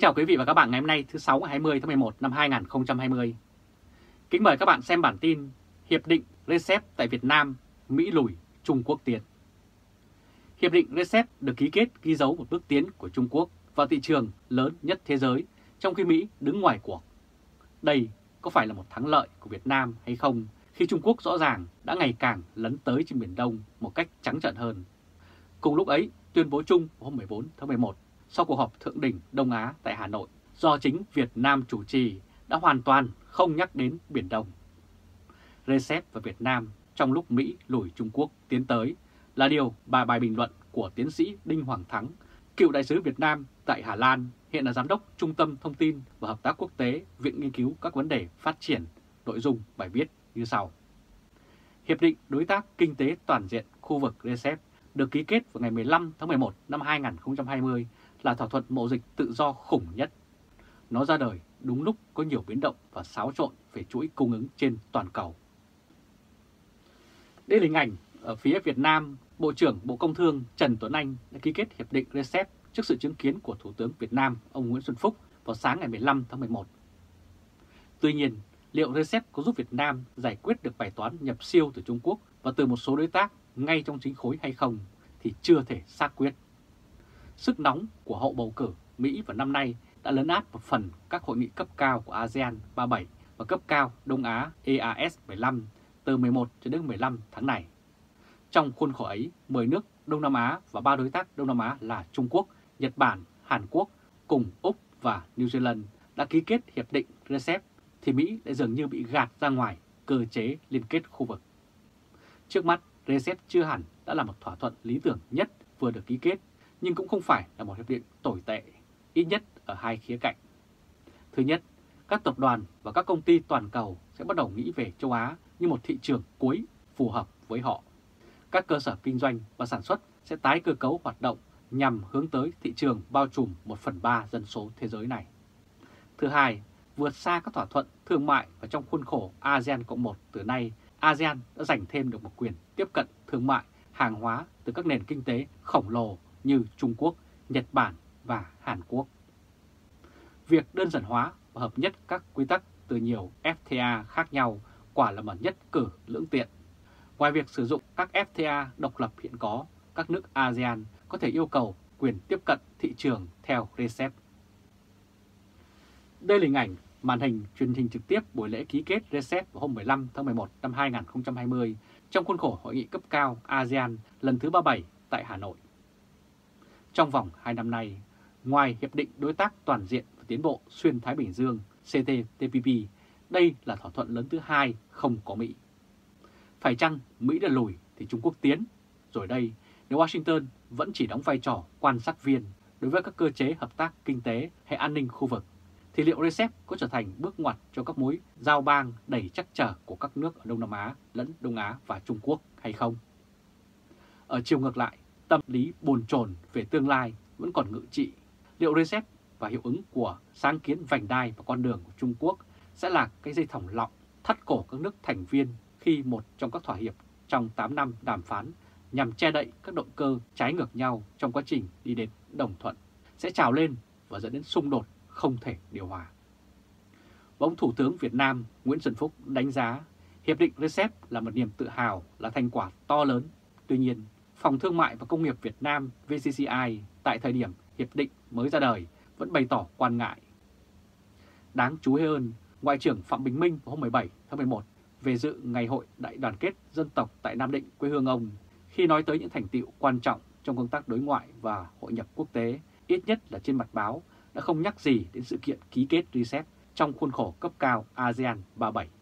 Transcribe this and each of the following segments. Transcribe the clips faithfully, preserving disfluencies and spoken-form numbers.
chào quý vị và các bạn ngày hôm nay thứ Sáu ngày hai mươi tháng mười một năm hai nghìn không trăm hai mươi. Kính mời các bạn xem bản tin Hiệp định rờ xê e pê tại Việt Nam, Mỹ lùi, Trung Quốc tiến. Hiệp định rờ xê e pê được ký kết ghi dấu một bước tiến của Trung Quốc vào thị trường lớn nhất thế giới, trong khi Mỹ đứng ngoài cuộc. Đây có phải là một thắng lợi của Việt Nam hay không, khi Trung Quốc rõ ràng đã ngày càng lấn tới trên Biển Đông một cách trắng trợn hơn? Cùng lúc ấy, tuyên bố chung hôm mười bốn tháng mười một sau cuộc họp thượng đỉnh Đông Á tại Hà Nội do chính Việt Nam chủ trì đã hoàn toàn không nhắc đến Biển Đông. rờ xê e pê và Việt Nam trong lúc Mỹ lùi Trung Quốc tiến tới là điều bài bài bình luận của tiến sĩ Đinh Hoàng Thắng, cựu đại sứ Việt Nam tại Hà Lan, hiện là giám đốc Trung tâm Thông tin và Hợp tác Quốc tế, Viện Nghiên cứu các vấn đề phát triển. Nội dung bài viết như sau. Hiệp định Đối tác Kinh tế Toàn diện khu vực rờ xê e pê được ký kết vào ngày mười lăm tháng mười một năm hai nghìn không trăm hai mươi là thỏa thuận mậu dịch tự do khủng nhất. Nó ra đời đúng lúc có nhiều biến động và xáo trộn về chuỗi cung ứng trên toàn cầu. Đây là hình ảnh ở phía Việt Nam, Bộ trưởng Bộ Công Thương Trần Tuấn Anh đã ký kết Hiệp định rờ xê e pê trước sự chứng kiến của Thủ tướng Việt Nam ông Nguyễn Xuân Phúc vào sáng ngày mười lăm tháng mười một. Tuy nhiên, liệu rờ xê e pê có giúp Việt Nam giải quyết được bài toán nhập siêu từ Trung Quốc và từ một số đối tác ngay trong chính khối hay không thì chưa thể xác quyết. Sức nóng của hậu bầu cử Mỹ vào năm nay đã lấn át một phần các hội nghị cấp cao của a sê an ba mươi bảy và cấp cao Đông Á e a ét mười lăm từ mười một cho đến mười lăm tháng này. Trong khuôn khổ ấy, mười nước Đông Nam Á và ba đối tác Đông Nam Á là Trung Quốc, Nhật Bản, Hàn Quốc cùng Úc và New Zealand đã ký kết Hiệp định rờ xê e pê, thì Mỹ lại dường như bị gạt ra ngoài cơ chế liên kết khu vực. Trước mắt, rờ xê e pê chưa hẳn đã là một thỏa thuận lý tưởng nhất vừa được ký kết, nhưng cũng không phải là một hiệp định tồi tệ, ít nhất ở hai khía cạnh. Thứ nhất, các tập đoàn và các công ty toàn cầu sẽ bắt đầu nghĩ về châu Á như một thị trường cuối phù hợp với họ. Các cơ sở kinh doanh và sản xuất sẽ tái cơ cấu hoạt động nhằm hướng tới thị trường bao trùm một phần ba dân số thế giới này. Thứ hai, vượt xa các thỏa thuận thương mại và trong khuôn khổ a sê an cộng một từ nay, a sê an đã giành thêm được một quyền tiếp cận thương mại hàng hóa từ các nền kinh tế khổng lồ như Trung Quốc, Nhật Bản và Hàn Quốc. Việc đơn giản hóa và hợp nhất các quy tắc từ nhiều ép tê a khác nhau quả là một nhất cử lưỡng tiện. Ngoài việc sử dụng các ép tê a độc lập hiện có, các nước a sê an có thể yêu cầu quyền tiếp cận thị trường theo rờ xê e pê. Đây là hình ảnh màn hình truyền hình trực tiếp buổi lễ ký kết rờ xê e pê vào hôm mười lăm tháng mười một năm hai nghìn không trăm hai mươi trong khuôn khổ hội nghị cấp cao a sê an lần thứ ba mươi bảy tại Hà Nội. Trong vòng hai năm nay, ngoài Hiệp định Đối tác Toàn diện và Tiến bộ Xuyên Thái Bình Dương xê tê tê pê pê, đây là thỏa thuận lớn thứ hai không có Mỹ. Phải chăng Mỹ đã lùi thì Trung Quốc tiến? Rồi đây, nếu Washington vẫn chỉ đóng vai trò quan sát viên đối với các cơ chế hợp tác kinh tế hay an ninh khu vực, thì liệu rờ xê e pê có trở thành bước ngoặt cho các mối giao bang đầy trắc trở của các nước ở Đông Nam Á lẫn Đông Á và Trung Quốc hay không? Ở chiều ngược lại, tâm lý bồn chồn về tương lai vẫn còn ngự trị. Liệu rờ xê e pê và hiệu ứng của sáng kiến vành đai và con đường của Trung Quốc sẽ là cái dây thòng lọng thắt cổ các nước thành viên khi một trong các thỏa hiệp trong tám năm đàm phán nhằm che đậy các động cơ trái ngược nhau trong quá trình đi đến đồng thuận sẽ trào lên và dẫn đến xung đột không thể điều hòa. Và ông Thủ tướng Việt Nam Nguyễn Xuân Phúc đánh giá Hiệp định rờ xê e pê là một niềm tự hào, là thành quả to lớn. Tuy nhiên, Phòng Thương mại và Công nghiệp Việt Nam vê xê xê i tại thời điểm hiệp định mới ra đời vẫn bày tỏ quan ngại. Đáng chú ý hơn, Ngoại trưởng Phạm Bình Minh vào hôm mười bảy tháng mười một về dự Ngày hội Đại đoàn kết dân tộc tại Nam Định, quê hương ông, khi nói tới những thành tựu quan trọng trong công tác đối ngoại và hội nhập quốc tế, ít nhất là trên mặt báo, đã không nhắc gì đến sự kiện ký kết rờ xê e pê trong khuôn khổ cấp cao a sê an ba mươi bảy.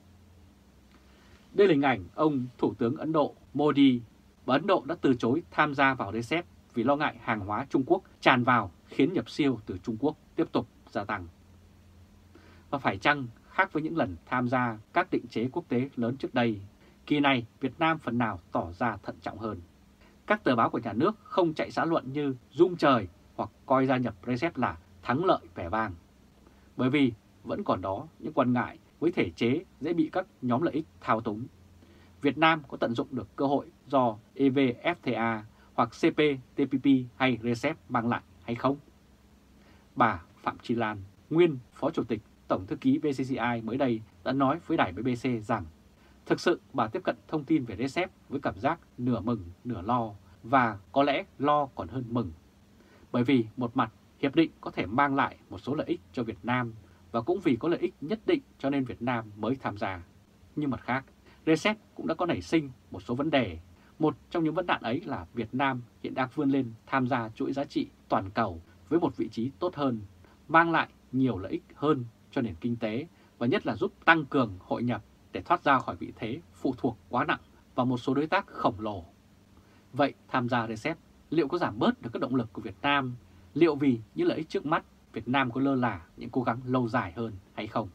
Đây là hình ảnh ông Thủ tướng Ấn Độ Modi, và Ấn Độ đã từ chối tham gia vào rờ xê e pê vì lo ngại hàng hóa Trung Quốc tràn vào khiến nhập siêu từ Trung Quốc tiếp tục gia tăng. Và phải chăng khác với những lần tham gia các định chế quốc tế lớn trước đây, kỳ này Việt Nam phần nào tỏ ra thận trọng hơn. Các tờ báo của nhà nước không chạy xã luận như rung trời hoặc coi gia nhập rờ xê e pê là thắng lợi vẻ vang. Bởi vì vẫn còn đó những quan ngại với thể chế dễ bị các nhóm lợi ích thao túng. Việt Nam có tận dụng được cơ hội do e vê ép tê a hoặc xê pê tê pê pê hay rờ xê e pê mang lại hay không? Bà Phạm Chi Lan, nguyên Phó Chủ tịch Tổng thư ký bê xê xê i mới đây đã nói với đài bê bê xê rằng thực sự bà tiếp cận thông tin về rờ xê e pê với cảm giác nửa mừng nửa lo, và có lẽ lo còn hơn mừng. Bởi vì một mặt hiệp định có thể mang lại một số lợi ích cho Việt Nam, và cũng vì có lợi ích nhất định cho nên Việt Nam mới tham gia. Nhưng mặt khác, rờ xê e pê cũng đã có nảy sinh một số vấn đề. Một trong những vấn nạn ấy là Việt Nam hiện đang vươn lên tham gia chuỗi giá trị toàn cầu với một vị trí tốt hơn, mang lại nhiều lợi ích hơn cho nền kinh tế và nhất là giúp tăng cường hội nhập để thoát ra khỏi vị thế phụ thuộc quá nặng vào một số đối tác khổng lồ. Vậy tham gia rờ xê e pê liệu có giảm bớt được các động lực của Việt Nam? Liệu vì những lợi ích trước mắt Việt Nam có lơ là những cố gắng lâu dài hơn hay không?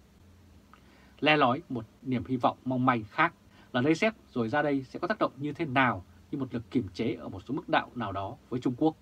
Le lói một niềm hy vọng mong manh khác là rờ xê e pê rồi ra đây sẽ có tác động như thế nào như một lực kiềm chế ở một số mức độ nào đó với Trung Quốc.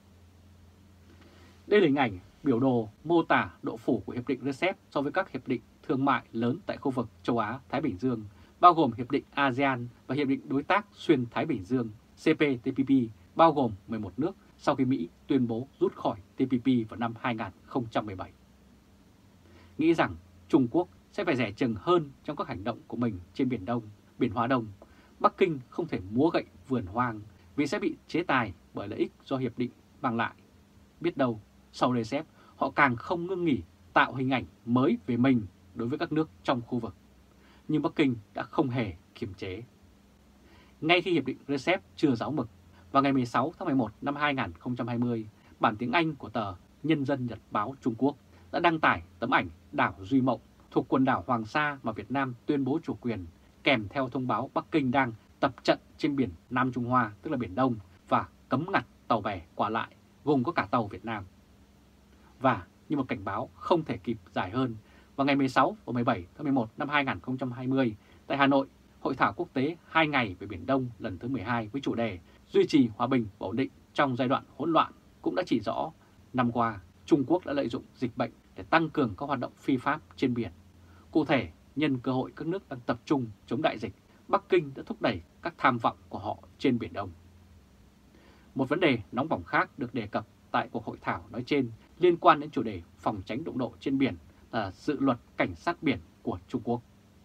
Đây là hình ảnh biểu đồ mô tả độ phủ của Hiệp định rờ xê e pê so với các hiệp định thương mại lớn tại khu vực châu Á-Thái Bình Dương, bao gồm Hiệp định a sê an và Hiệp định Đối tác Xuyên Thái Bình Dương xê pê tê pê pê, bao gồm mười một nước sau khi Mỹ tuyên bố rút khỏi tê pê pê vào năm hai nghìn không trăm mười bảy. Nghĩ rằng Trung Quốc sẽ phải dè chừng hơn trong các hành động của mình trên Biển Đông, Biển Hoa Đông, Bắc Kinh không thể múa gậy vườn hoang vì sẽ bị chế tài bởi lợi ích do hiệp định mang lại. Biết đâu, sau rờ xê e pê, họ càng không ngưng nghỉ tạo hình ảnh mới về mình đối với các nước trong khu vực. Nhưng Bắc Kinh đã không hề kiềm chế. Ngay khi hiệp định rờ xê e pê chưa ráo mực, vào ngày mười sáu tháng mười một năm hai nghìn không trăm hai mươi, bản tiếng Anh của tờ Nhân dân Nhật báo Trung Quốc đã đăng tải tấm ảnh đảo Duy Mộng thuộc quần đảo Hoàng Sa mà Việt Nam tuyên bố chủ quyền, kèm theo thông báo Bắc Kinh đang tập trận trên biển Nam Trung Hoa, tức là Biển Đông, và cấm ngặt tàu bè qua lại, gồm có cả tàu Việt Nam. Và như một cảnh báo không thể kịp dài hơn, vào ngày mười sáu và mười bảy tháng mười một năm hai nghìn không trăm hai mươi, tại Hà Nội, Hội thảo quốc tế hai ngày về Biển Đông lần thứ mười hai với chủ đề Duy trì hòa bình và ổn định trong giai đoạn hỗn loạn cũng đã chỉ rõ, năm qua Trung Quốc đã lợi dụng dịch bệnh để tăng cường các hoạt động phi pháp trên biển. Cụ thể, nhân cơ hội các nước đang tập trung chống đại dịch, Bắc Kinh đã thúc đẩy các tham vọng của họ trên Biển Đông. Một vấn đề nóng bỏng khác được đề cập tại cuộc hội thảo nói trên liên quan đến chủ đề phòng tránh đụng độ trên biển là dự luật cảnh sát biển của Trung Quốc.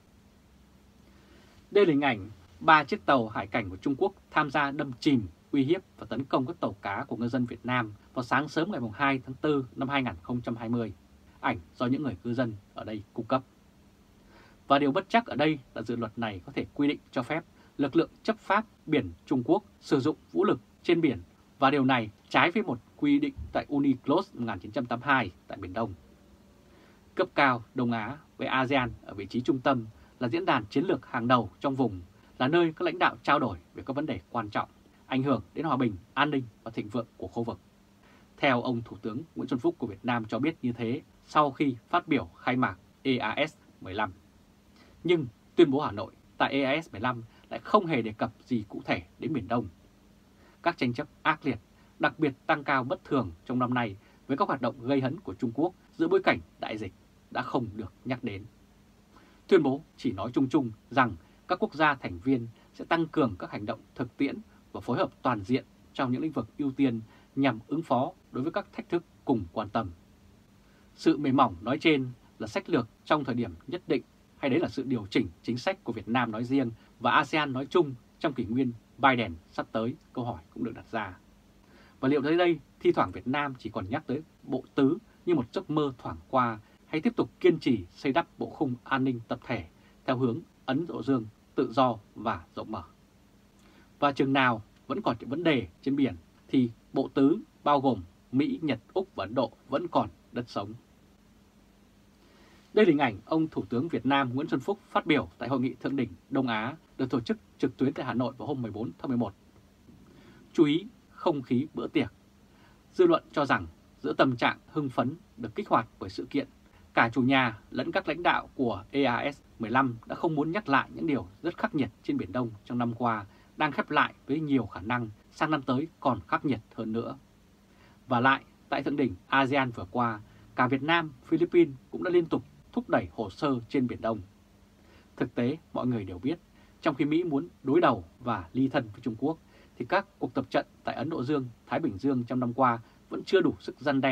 Đây là hình ảnh ba chiếc tàu hải cảnh của Trung Quốc tham gia đâm chìm, uy hiếp và tấn công các tàu cá của ngư dân Việt Nam vào sáng sớm ngày hai tháng tư năm hai nghìn không trăm hai mươi. Ảnh do những người cư dân ở đây cung cấp. Và điều bất chắc ở đây là dự luật này có thể quy định cho phép lực lượng chấp pháp biển Trung Quốc sử dụng vũ lực trên biển, và điều này trái với một quy định tại UNCLOS một nghìn chín trăm tám mươi hai tại Biển Đông. Cấp cao Đông Á với a sê an ở vị trí trung tâm là diễn đàn chiến lược hàng đầu trong vùng, là nơi các lãnh đạo trao đổi về các vấn đề quan trọng, ảnh hưởng đến hòa bình, an ninh và thịnh vượng của khu vực. Theo ông Thủ tướng Nguyễn Xuân Phúc của Việt Nam cho biết như thế sau khi phát biểu khai mạc e a ét mười lăm. Nhưng tuyên bố Hà Nội tại e a ét mười lăm lại không hề đề cập gì cụ thể đến Biển Đông. Các tranh chấp ác liệt, đặc biệt tăng cao bất thường trong năm nay với các hoạt động gây hấn của Trung Quốc giữa bối cảnh đại dịch đã không được nhắc đến. Tuyên bố chỉ nói chung chung rằng các quốc gia thành viên sẽ tăng cường các hành động thực tiễn và phối hợp toàn diện trong những lĩnh vực ưu tiên nhằm ứng phó đối với các thách thức cùng quan tâm. Sự mềm mỏng nói trên là sách lược trong thời điểm nhất định, hay đấy là sự điều chỉnh chính sách của Việt Nam nói riêng và a sê an nói chung trong kỷ nguyên Biden sắp tới? Câu hỏi cũng được đặt ra. Và liệu tới đây thi thoảng Việt Nam chỉ còn nhắc tới bộ tứ như một giấc mơ thoảng qua, hay tiếp tục kiên trì xây đắp bộ khung an ninh tập thể theo hướng Ấn Độ Dương, tự do và rộng mở? Và chừng nào vẫn còn những vấn đề trên biển thì bộ tứ bao gồm Mỹ, Nhật, Úc và Ấn Độ vẫn còn đất sống. Đây là hình ảnh ông Thủ tướng Việt Nam Nguyễn Xuân Phúc phát biểu tại Hội nghị Thượng đỉnh Đông Á được tổ chức trực tuyến tại Hà Nội vào hôm mười bốn tháng mười một. Chú ý không khí bữa tiệc. Dư luận cho rằng giữa tâm trạng hưng phấn được kích hoạt bởi sự kiện, cả chủ nhà lẫn các lãnh đạo của e a ét mười lăm đã không muốn nhắc lại những điều rất khắc nghiệt trên Biển Đông trong năm qua, đang khép lại với nhiều khả năng sang năm tới còn khắc nghiệt hơn nữa. Và lại, tại Thượng đỉnh a sê an vừa qua, cả Việt Nam, Philippines cũng đã liên tục thúc đẩy hồ sơ trên Biển Đông. Thực tế, mọi người đều biết, trong khi Mỹ muốn đối đầu và ly thân với Trung Quốc, thì các cuộc tập trận tại Ấn Độ Dương, Thái Bình Dương trong năm qua vẫn chưa đủ sức răn đe và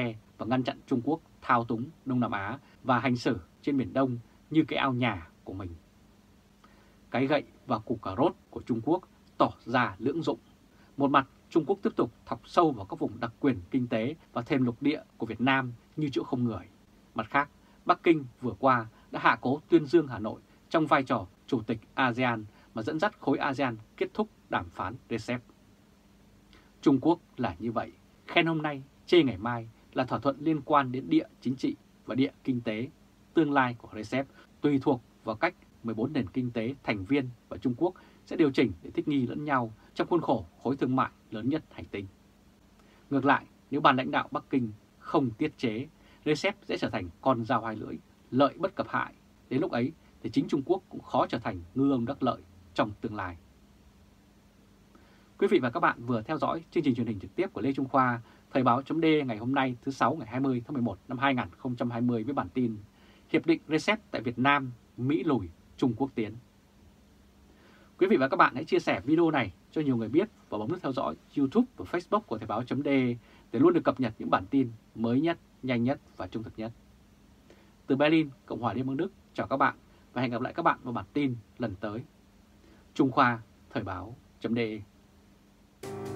và ngăn chặn Trung Quốc thao túng Đông Nam Á và hành xử trên Biển Đông như cái ao nhà của mình. Cái gậy và củ cà rốt của Trung Quốc tỏ ra lưỡng dụng. Một mặt, Trung Quốc tiếp tục thọc sâu vào các vùng đặc quyền kinh tế và thềm lục địa của Việt Nam như chỗ không người. Mặt khác, Bắc Kinh vừa qua đã hạ cố tuyên dương Hà Nội trong vai trò Chủ tịch a sê an mà dẫn dắt khối a sê an kết thúc đàm phán rờ xê e pê. Trung Quốc là như vậy, khen hôm nay, chê ngày mai là thỏa thuận liên quan đến địa chính trị và địa kinh tế. Tương lai của rờ xê e pê tùy thuộc vào cách mười bốn nền kinh tế thành viên và Trung Quốc sẽ điều chỉnh để thích nghi lẫn nhau trong khuôn khổ khối thương mại lớn nhất hành tinh. Ngược lại, nếu ban lãnh đạo Bắc Kinh không tiết chế, rờ xê e pê sẽ trở thành con dao hai lưỡi, lợi bất cập hại. Đến lúc ấy thì chính Trung Quốc cũng khó trở thành ngư ông đắc lợi trong tương lai. Quý vị và các bạn vừa theo dõi chương trình truyền hình trực tiếp của Lê Trung Khoa, Thời báo chấm D ngày hôm nay thứ Sáu ngày hai mươi tháng mười một năm hai nghìn không trăm hai mươi với bản tin Hiệp định rờ xê e pê tại Việt Nam, Mỹ lùi, Trung Quốc tiến. Quý vị và các bạn hãy chia sẻ video này cho nhiều người biết và bấm nút theo dõi YouTube và Facebook của Thời báo chấm D để luôn được cập nhật những bản tin mới nhất, nhanh nhất và trung thực nhất. Từ Berlin, Cộng hòa Liên bang Đức, chào các bạn và hẹn gặp lại các bạn vào bản tin lần tới. Trung Khoa, Thời báo chấm D.